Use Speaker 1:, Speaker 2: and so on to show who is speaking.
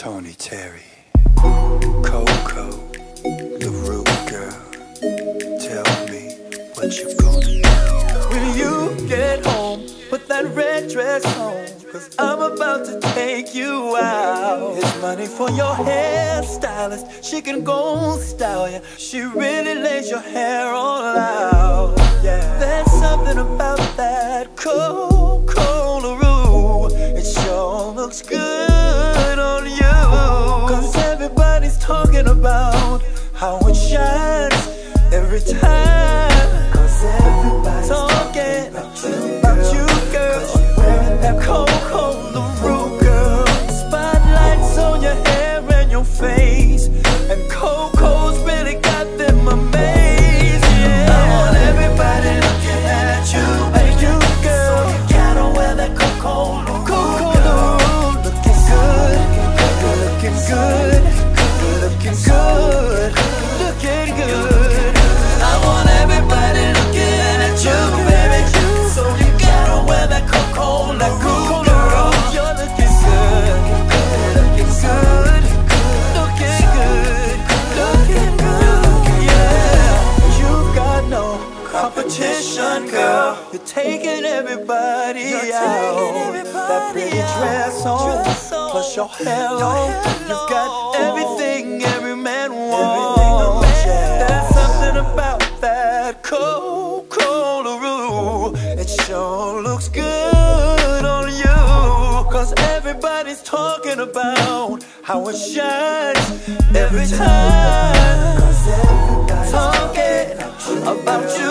Speaker 1: Tony Terry, CoCo La Rue girl, tell me what you gonna do.
Speaker 2: When you get home, put that red dress on, 'cause I'm about to take you out. It's money for your hairstylist, she can go style ya. She really lays your hair all out, yeah. There's something about that CoCo La Rue, it sure looks good on you. 'Cause everybody's talking about how it shines every time. 'Cause everybody's talking about you, girl. That CoCo La Rue girl. Spotlights on your hair and your face, and CoCo's really got them amazed, yeah. I want everybody looking at you, girl. So you gotta wear that CoCo La Rue girl. Looking good, looking good, looking good, looking good. I want everybody looking at you, baby. So you gotta wear that CoCo La Rue girl. You're looking good, looking good, looking good, looking good, yeah. You've got no competition, girl. You're taking everybody out. That pretty dress on, plus your hair long. You've got everything every man wants. There's something about that CoCo La Rue, it sure looks good on you. 'Cause everybody's talking about how it shines every time. 'Cause everybody's talking about you.